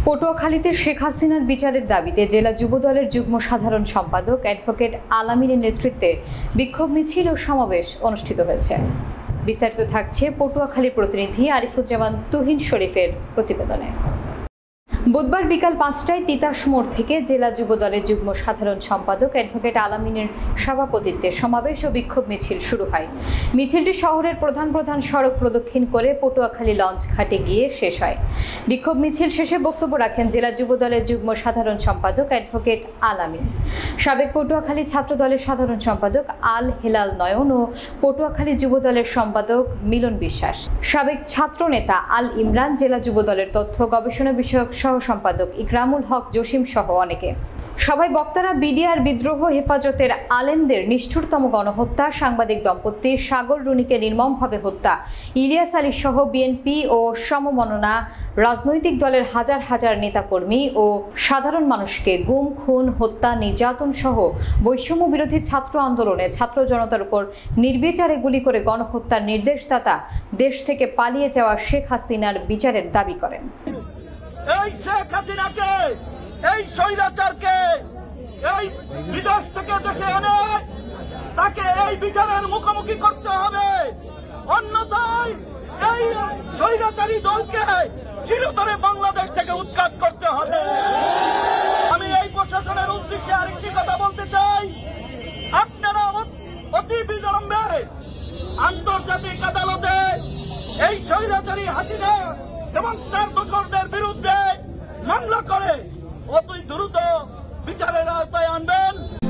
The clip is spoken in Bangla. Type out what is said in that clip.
পটুয়াখালীতে শেখ হাসিনার বিচারের দাবিতে জেলা যুবদলের যুগ্ম সাধারণ সম্পাদক অ্যাডভোকেট আলামিনের নেতৃত্বে বিক্ষোভ মিছিল ও সমাবেশ অনুষ্ঠিত হয়েছে। বিস্তারিত থাকছে পটুয়াখালীর প্রতিনিধি আরিফুজ্জামান তুহিন শরীফের প্রতিবেদনে। বুধবার বিকাল ৫টায় তিতাস মোড় থেকে জেলা যুবদলের যুগ্ম সাধারণ সম্পাদক অ্যাডভোকেট আলামিনের সভাপতিত্বে সমাবেশ ও বিক্ষোভ মিছিল শুরু হয়। মিছিলটি শহরের প্রধান সড়ক প্রদক্ষিণ করে পটুয়াখালী লঞ্চ ঘাটে গিয়ে শেষ হয়। বিক্ষোভ মিছিল শেষে বক্তব্য রাখেন জেলা যুবদলের যুগ্ম সাধারণ সম্পাদক অ্যাডভোকেট আলামিন, সাবেক পটুয়াখালী ছাত্রদলের সাধারণ সম্পাদক আল হেলাল নয়ন ও পটুয়াখালী যুবদলের সম্পাদক মিলন বিশ্বাস, সাবেক ছাত্রনেতা আল ইমরান, জেলা যুবদলের তথ্য গবেষণা বিষয়ক সম্পাদক ইকরামুল হক জসিম সহ অনেকে। সবাই বক্তারা বিডিআর বিদ্রোহ হেফাজতের আলেমদের নিষ্ঠুরতম গণহত্যা, সাংবাদিক দম্পতি সাগর রুনিকে নির্মমভাবে হত্যা, ইলিয়াস আলী সহ বিএনপি ও সমমননা রাজনৈতিক দলের হাজার হাজার নেতাকর্মী ও সাধারণ মানুষকে গুম, খুন, হত্যা, নির্যাতন সহ বৈষম্য বিরোধী ছাত্র আন্দোলনে ছাত্র জনতার উপর নির্বিচারে গুলি করে গণহত্যার নির্দেশদাতা দেশ থেকে পালিয়ে যাওয়া শেখ হাসিনার বিচারের দাবি করেন। এই শেখ হাসিনাকে, এই স্বৈরাচারকে এই বিদেশ থেকে দেশে এনে তাকে এই বিচারের মুখোমুখি করতে হবে, অন্যথায় এই স্বৈরাচারী দলকে চিরতরে বাংলাদেশ থেকে উৎখাত করতে হবে। আমি এই প্রশাসনের উদ্দেশ্যে আরেকটি কথা বলতে চাই, আপনারা অতি বিলম্বে আন্তর্জাতিক আদালতে এই স্বৈরাচারী হাসিনা এবং তার দোসরদের বিরুদ্ধে মামলা করে অতি দ্রুত বিচারের আওতায় আনবেন।